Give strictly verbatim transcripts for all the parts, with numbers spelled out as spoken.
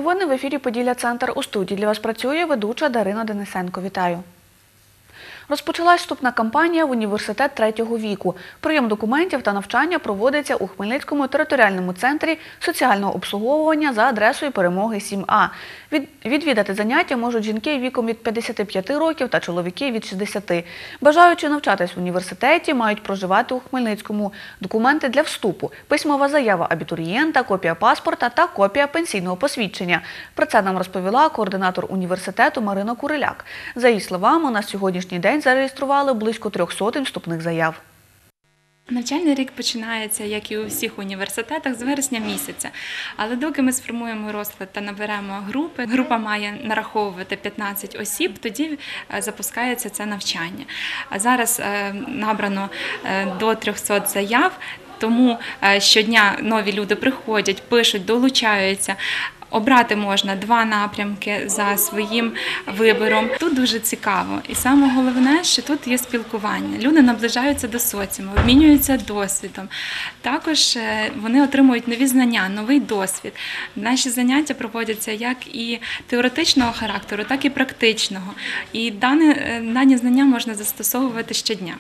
Новини в ефірі «Поділля-Центр». У студії для вас працює ведуча Дарина Денисенко. Вітаю. Розпочалась вступна кампанія в університет третього віку. Прийом документів та навчання проводиться у Хмельницькому територіальному центрі соціального обслуговування за адресою Перемоги сім А. Від... Відвідати заняття можуть жінки віком від п'ятдесяти п'яти років та чоловіки від шістдесяти. Бажаючи навчатись в університеті, мають проживати у Хмельницькому. Документи для вступу – письмова заява абітурієнта, копія паспорта та копія пенсійного посвідчення. Про це нам розповіла координатор університету Марина Куриляк. За її словами, на сьогоднішній день зареєстрували близько трьох сотень вступних заяв. Навчальний рік починається, як і у всіх університетах, з вересня місяця. Але доки ми сформуємо розклад та наберемо групи, група має нараховувати п'ятнадцять осіб, тоді запускається це навчання. А зараз набрано до трьохсот заяв, тому щодня нові люди приходять, пишуть, долучаються. Обрати можна два напрямки за своїм вибором. Тут дуже цікаво. І саме головне, що тут є спілкування. Люди наближаються до соціуму, обмінюються досвідом. Також вони отримують нові знання, новий досвід. Наші заняття проводяться як і теоретичного характеру, так і практичного. І дані, дані знання можна застосовувати щодня.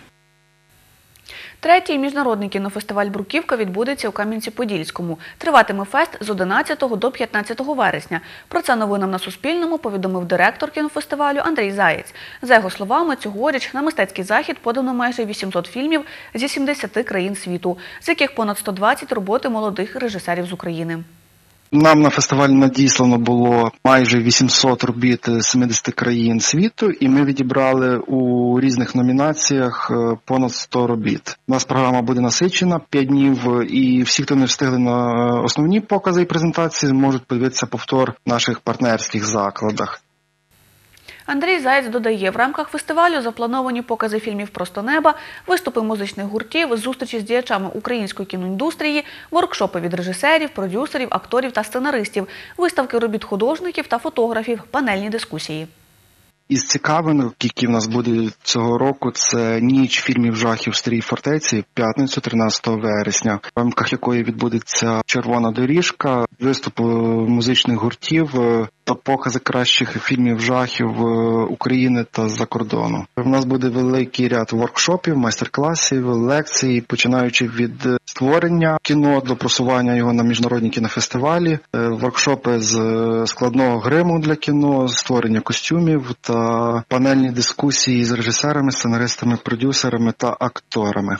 Третій міжнародний кінофестиваль «Бруківка» відбудеться у Кам'янці-Подільському. Триватиме фест з одинадцятого до п'ятнадцятого вересня. Про це новинам на Суспільному повідомив директор кінофестивалю Андрій Заєць. За його словами, цьогоріч на мистецький захід подано майже вісімсот фільмів зі сімдесяти країн світу, з яких понад сто двадцять роботи молодих режисерів з України. Нам на фестиваль надіслано було майже вісімсот робіт з семидесяти країн світу, і ми відібрали у різних номінаціях понад сто робіт. У нас програма буде насичена, п'ять днів, і всі, хто не встигли на основні покази і презентації, можуть подивитися повтор в наших партнерських закладах. Андрій Заєць додає, в рамках фестивалю заплановані покази фільмів «Просто неба», виступи музичних гуртів, зустрічі з діячами української кіноіндустрії, воркшопи від режисерів, продюсерів, акторів та сценаристів, виставки робіт художників та фотографів, панельні дискусії. Із цікавинок, які в нас буде цього року, це ніч фільмів жахів в Старій фортеці, п'ятницю, тринадцятого вересня, в рамках якої відбудеться червона доріжка, виступ музичних гуртів та покази кращих фільмів жахів України та з-за кордону. У нас буде великий ряд воркшопів, майстер-класів, лекцій, починаючи від створення кіно до просування його на міжнародні кінофестивалі, воркшопи з складного гриму для кіно, створення костюмів та панельні дискусії з режисерами, сценаристами, продюсерами та акторами.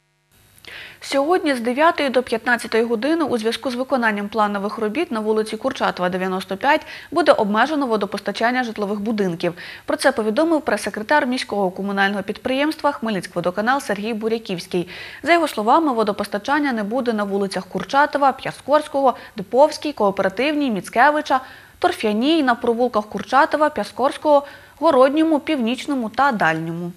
Сьогодні з дев'ятої до п'ятнадцятої години у зв'язку з виконанням планових робіт на вулиці Курчатова, дев'яносто п'ять, буде обмежено водопостачання житлових будинків. Про це повідомив прес-секретар міського комунального підприємства «Хмельницькводоканал» Сергій Буряківський. За його словами, водопостачання не буде на вулицях Курчатова, П'яскорського, Диповській, Кооперативній, Міцкевича, Торф'яній, на провулках Курчатова, П'яскорського, Городньому, Північному та Дальньому.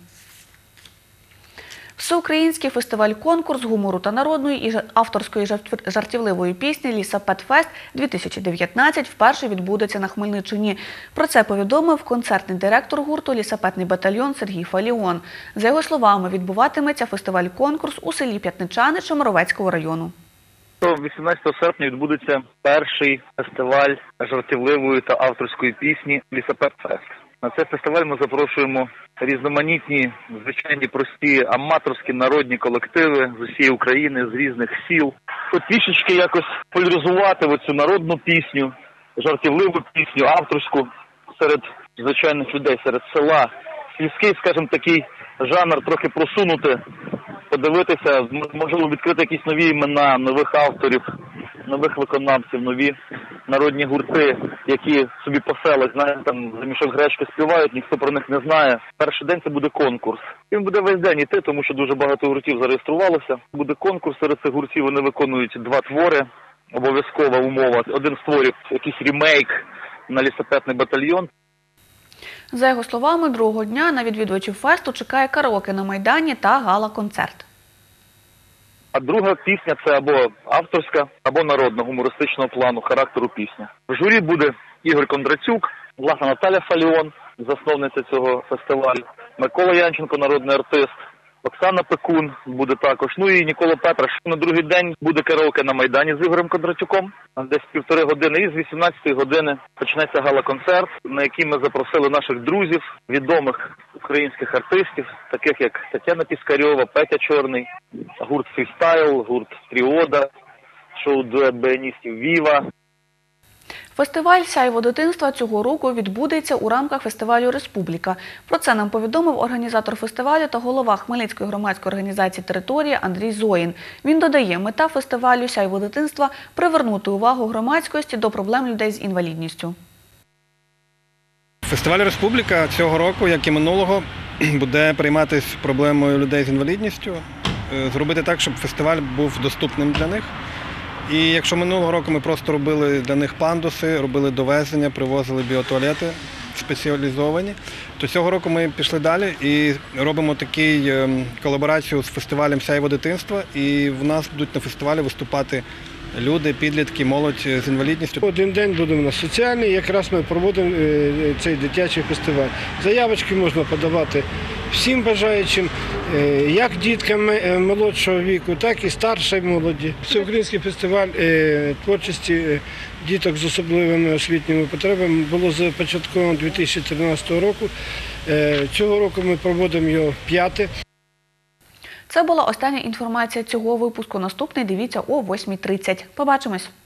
Всеукраїнський фестиваль-конкурс гумору та народної і авторської жартівливої пісні «Лісапет-фест-дві тисячі дев'ятнадцять» вперше відбудеться на Хмельниччині. Про це повідомив концертний директор гурту «Лісапетний батальйон» Сергій Фаліон. За його словами, відбуватиметься фестиваль-конкурс у селі П'ятничани Чемеровецького району. вісімнадцятого серпня відбудеться перший фестиваль жартівливої та авторської пісні «Лісапет-фест». На цей фестиваль ми запрошуємо різноманітні, звичайні, прості, аматорські народні колективи з усієї України, з різних сіл. От трішечки якось поляризувати оцю народну пісню, жартівливу пісню, авторську серед звичайних людей, серед села. Сільський, скажімо, такий жанр трохи просунути, подивитися, можливо, відкрити якісь нові імена, нових авторів, нових виконавців, нові народні гурти, які собі по селах, знаєте, там за мішок гречки співають, ніхто про них не знає. Перший день це буде конкурс. Він буде весь день іти, тому що дуже багато гуртів зареєструвалося. Буде конкурс, серед цих гуртів вони виконують два твори, обов'язкова умова. Один з творів – якийсь ремейк на «Лісапетний батальйон». За його словами, другого дня на відвідувачів фесту чекає караоке на Майдані та гала-концерт. А друга пісня – це або авторська, або народна, гумористичного плану, характеру пісня. В журі буде Ігор Кондратюк, власне Наталя Фаліон, засновниця цього фестивалю, Микола Янченко, народний артист, Оксана Пекун буде також. Ну і Нікола Петраш. На другий день буде караоке на Майдані з Ігорем Кондратюком. Десь півтори години. І з вісімнадцятої години почнеться гала-концерт, на який ми запросили наших друзів, відомих українських артистів, таких як Тетяна Піскарьова, Петя Чорний, гурт «Фрістайл», гурт «Тріода», шоу-дует баяністів «Віва». Фестиваль «Сяйво дитинства» цього року відбудеться у рамках фестивалю «Республіка». Про це нам повідомив організатор фестивалю та голова Хмельницької громадської організації «Територія» Андрій Зоїн. Він додає, мета фестивалю «Сяйво дитинства» – привернути увагу громадськості до проблем людей з інвалідністю. Фестиваль «Республіка» цього року, як і минулого, буде прийматися проблемою людей з інвалідністю, зробити так, щоб фестиваль був доступним для них. І якщо минулого року ми просто робили для них пандуси, робили довезення, привозили біотуалети спеціалізовані, то цього року ми пішли далі і робимо таку колаборацію з фестивалем «Сяйво дитинства». І в нас будуть на фестивалі виступати люди, підлітки, молодь з інвалідністю. Один день буде у нас соціальний, якраз ми проводимо цей дитячий фестиваль. Заявочки можна подавати всім бажаючим, як діткам молодшого віку, так і старшої молоді. Всеукраїнський фестиваль творчості діток з особливими освітніми потребами було започатковано дві тисячі тринадцятого року. Цього року ми проводимо його п'яте. Це була остання інформація цього випуску. Наступний дивіться о восьмій тридцять. Побачимось!